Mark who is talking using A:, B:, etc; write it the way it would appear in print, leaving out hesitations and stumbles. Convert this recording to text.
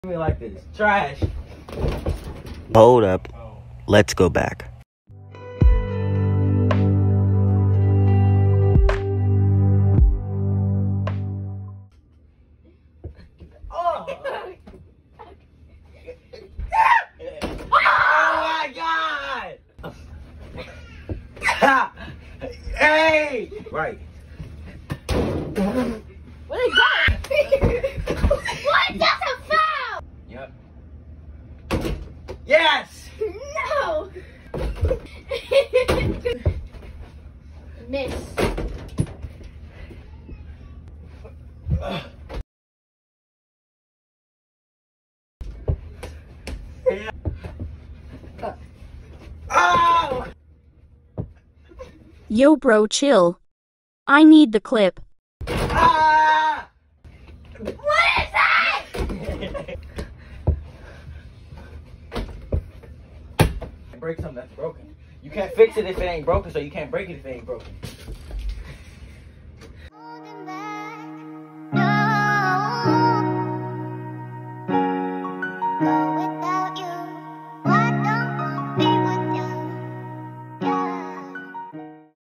A: Me like this. Trash.
B: Hold up. Let's go back.
A: Oh. Oh my God! Hey! Right.
C: What is that? What? That's a foul!
A: Yep. Yes!
C: No! Miss.
A: Oh!
D: Yo bro, chill. I need the clip.
A: Ah!
C: What is that?
A: Break something that's broken. You can't fix it if it ain't broken, so you can't break it if it ain't broken.